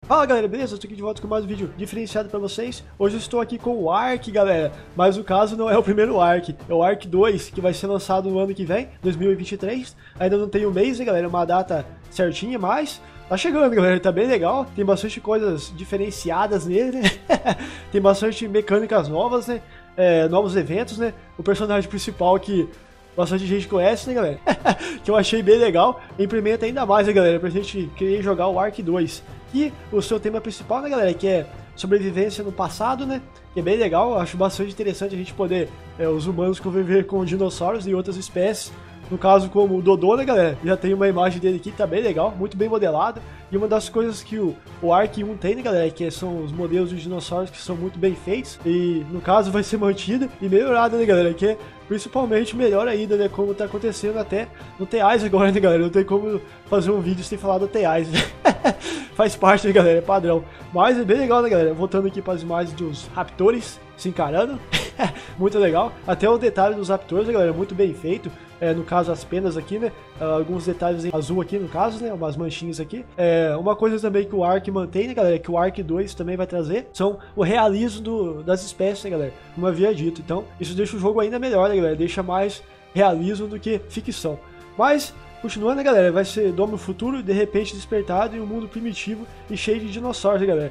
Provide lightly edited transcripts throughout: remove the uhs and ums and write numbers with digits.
Fala galera, beleza? Eu tô aqui de volta com mais um vídeo diferenciado pra vocês. Hoje eu estou aqui com o Ark, galera, mas no caso não é o primeiro Ark, é o Ark 2, que vai ser lançado no ano que vem, 2023. Ainda não tem um mês, né, galera, uma data certinha, mas tá chegando, galera, tá bem legal. Tem bastante coisas diferenciadas nele, né? Tem bastante mecânicas novas, né? Novos eventos, né? O personagem principal que bastante gente conhece, né, galera? Que eu achei bem legal. Implementa ainda mais, né, galera, pra gente querer jogar o Ark 2. E o seu tema principal, né, galera, que é sobrevivência no passado, né? Que é bem legal, eu acho bastante interessante a gente poder, os humanos, conviver com dinossauros e outras espécies. No caso, como o Dodô, né, galera? Já tem uma imagem dele aqui, tá bem legal, muito bem modelado. E uma das coisas que o Ark 1 tem, né, galera, que são os modelos de dinossauros que são muito bem feitos. E, no caso, vai ser mantida e melhorada, né, galera? Que é principalmente melhor ainda, né, como tá acontecendo até no TIAs agora, né, galera? Não tem como fazer um vídeo sem falar do TIAs, né? Faz parte, né, galera? É padrão. Mas é bem legal, né, galera? Voltando aqui para as imagens dos raptores se encarando. Muito legal. Até o detalhe dos raptores, né, galera? Muito bem feito. No caso, as penas aqui, né? Alguns detalhes em azul aqui, no caso, né? Umas manchinhas aqui. Uma coisa também que o Ark mantém, né, galera? Que o Ark 2 também vai trazer são o realismo das espécies, né, galera? Como havia dito. Então, isso deixa o jogo ainda melhor, né, galera? Deixa mais realismo do que ficção. Mas continuando, né, galera, vai ser Domo Futuro, de repente despertado em um mundo primitivo e cheio de dinossauros, né, galera?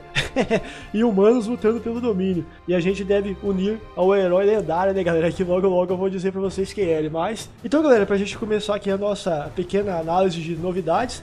E humanos lutando pelo domínio. E a gente deve unir ao herói lendário, né, galera? Que logo logo eu vou dizer pra vocês quem é ele. Mas, então, galera, pra gente começar aqui a nossa pequena análise de novidades,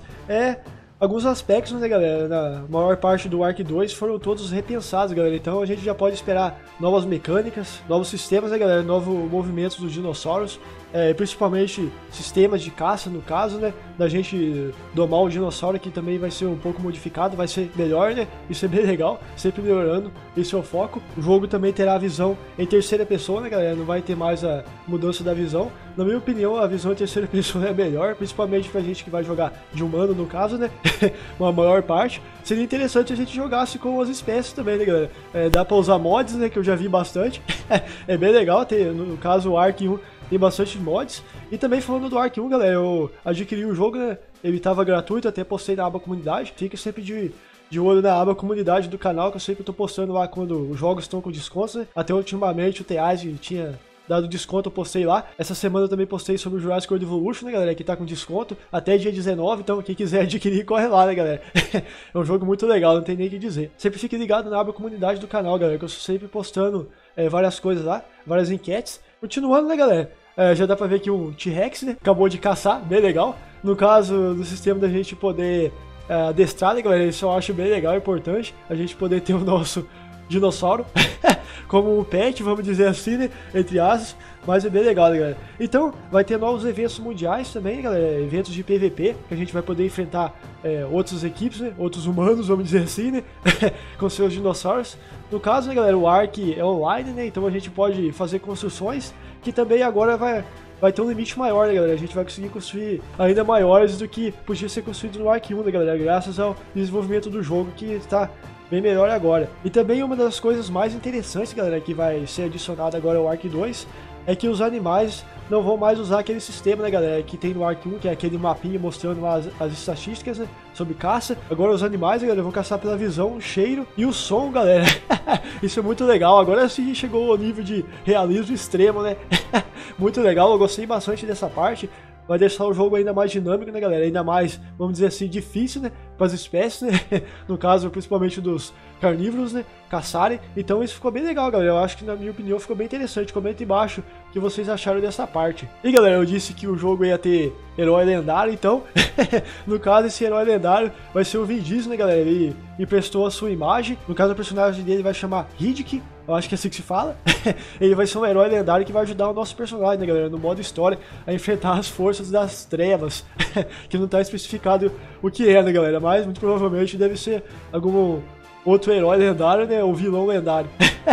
alguns aspectos, né, galera, na maior parte do Ark 2 foram todos repensados, galera. Então a gente já pode esperar novas mecânicas, novos sistemas, né, galera, novos movimentos dos dinossauros, principalmente sistemas de caça, no caso, né, da gente domar o dinossauro, que também vai ser um pouco modificado, vai ser melhor, né, isso é bem legal, sempre melhorando, esse é o foco. O jogo também terá a visão em terceira pessoa, né, galera, não vai ter mais a mudança da visão. Na minha opinião, a visão em terceira pessoa é melhor, principalmente pra gente que vai jogar de humano, no caso, né, uma maior parte. Seria interessante a gente jogasse com as espécies também, né, galera? Dá pra usar mods, né, que eu já vi bastante. É bem legal, no caso o Ark 1 tem bastante mods. E também falando do Ark 1, galera, eu adquiri o jogo, né, ele tava gratuito, até postei na aba comunidade. Fica sempre de olho na aba comunidade do canal, que eu sempre tô postando lá quando os jogos estão com descontos, né? Até ultimamente o TIAS tinha dado desconto, eu postei lá. Essa semana eu também postei sobre o Jurassic World Evolution, né, galera, que tá com desconto até dia 19, então quem quiser adquirir, corre lá, né, galera. É um jogo muito legal, não tem nem o que dizer. Sempre fique ligado na aba comunidade do canal, galera, que eu estou sempre postando várias coisas lá, várias enquetes. Continuando, né, galera, já dá pra ver que o T-Rex, né, acabou de caçar, bem legal. No caso do sistema da gente poder adestrar, né, galera, isso eu acho bem legal, importante, a gente poder ter o nosso dinossauro como um pet, vamos dizer assim, né, entre aspas, mas é bem legal, né, galera. Então, vai ter novos eventos mundiais também, né, galera, eventos de PVP, que a gente vai poder enfrentar outras equipes, né, outros humanos, vamos dizer assim, né, com seus dinossauros. No caso, né, galera, o Ark é online, né, então a gente pode fazer construções, que também agora vai ter um limite maior, né, galera? A gente vai conseguir construir ainda maiores do que podia ser construído no Ark 1, né, galera? Graças ao desenvolvimento do jogo, que está bem melhor agora. E também uma das coisas mais interessantes, galera, que vai ser adicionada agora ao Ark 2, é que os animais não vão mais usar aquele sistema, né, galera, que tem no Ark 1, que é aquele mapinha mostrando lá as estatísticas, né, sobre caça. Agora os animais, galera, vão caçar pela visão, cheiro e o som, galera. Isso é muito legal. Agora sim chegou ao nível de realismo extremo, né? Muito legal, eu gostei bastante dessa parte. Vai deixar o jogo ainda mais dinâmico, né, galera? Ainda mais, vamos dizer assim, difícil, né? Para as espécies, né? No caso, principalmente dos carnívoros, né? Caçarem. Então isso ficou bem legal, galera. Eu acho que, na minha opinião, ficou bem interessante. Comenta embaixo o que vocês acharam dessa parte. E, galera, eu disse que o jogo ia ter herói lendário, então... no caso, esse herói lendário vai ser o Vin Diesel, né, galera? Ele emprestou a sua imagem. No caso, o personagem dele vai chamar Riddick. Eu acho que é assim que se fala. Ele vai ser um herói lendário que vai ajudar o nosso personagem, né, galera, no modo história, a enfrentar as forças das trevas. Que não tá especificado o que é, né, galera? Mas muito provavelmente deve ser algum outro herói lendário, né? Ou vilão lendário.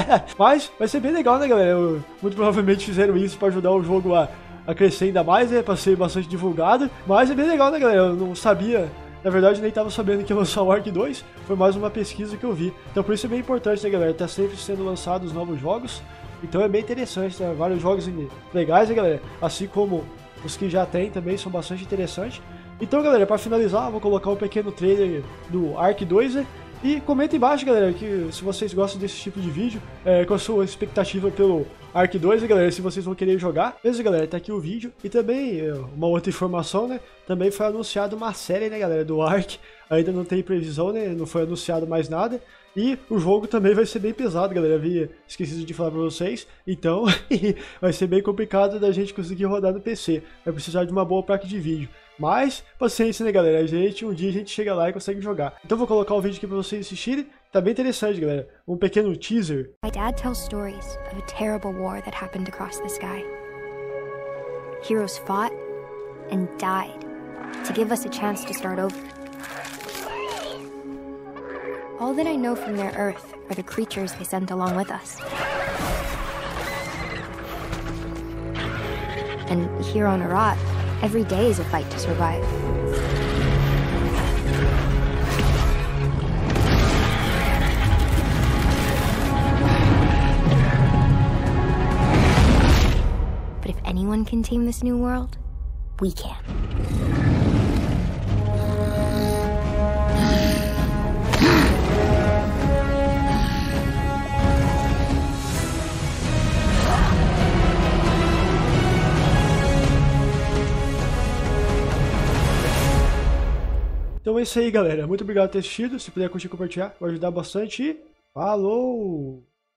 Mas vai ser bem legal, né, galera? Muito provavelmente fizeram isso pra ajudar o jogo a crescer ainda mais, né? Pra ser bastante divulgado. Mas é bem legal, né, galera? Eu não sabia. Na verdade, nem tava sabendo que ia lançar o Ark 2, foi mais uma pesquisa que eu vi. Então por isso é bem importante, né, galera? Tá sempre sendo lançados novos jogos, então é bem interessante, né? Vários jogos legais, né, galera? Assim como os que já tem também são bastante interessantes. Então, galera, para finalizar, vou colocar um pequeno trailer do Ark 2, né? E comenta embaixo, galera, que se vocês gostam desse tipo de vídeo, qual a sua expectativa pelo Ark 2, né, galera, se vocês vão querer jogar. Beleza, galera, tá aqui o vídeo. E também, uma outra informação, né, também foi anunciado uma série, né, galera, do Ark. Ainda não tem previsão, né, não foi anunciado mais nada. E o jogo também vai ser bem pesado, galera, havia esquecido de falar pra vocês. Então, vai ser bem complicado da gente conseguir rodar no PC. Vai precisar de uma boa placa de vídeo. Mas, paciência, né, galera? Um dia a gente chega lá e consegue jogar. Então vou colocar o vídeo aqui pra vocês assistirem. Tá bem interessante, galera. Um pequeno teaser. My dad tells stories of a terrible war that happened across the sky. Heroes fought and died to give us a chance to start over. All that I know from their Earth are the creatures they sent along with us. And here on Arat, every day is a fight to survive. But if anyone can tame this new world, we can. Então é isso aí, galera. Muito obrigado por ter assistido. Se puder curtir e compartilhar, vai ajudar bastante. E falou!